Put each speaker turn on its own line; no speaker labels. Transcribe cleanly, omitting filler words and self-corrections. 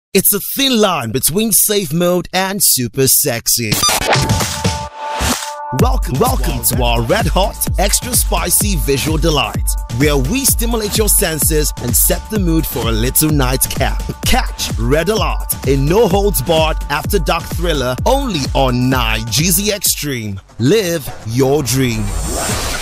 It's a thin line between safe mode and super sexy. Welcome to our red hot, extra spicy visual delight, where we stimulate your senses and set the mood for a little nightcap. Catch Red Alert, a no-holds-barred after-dark thriller only on Nigezie Extreme. Live your dream.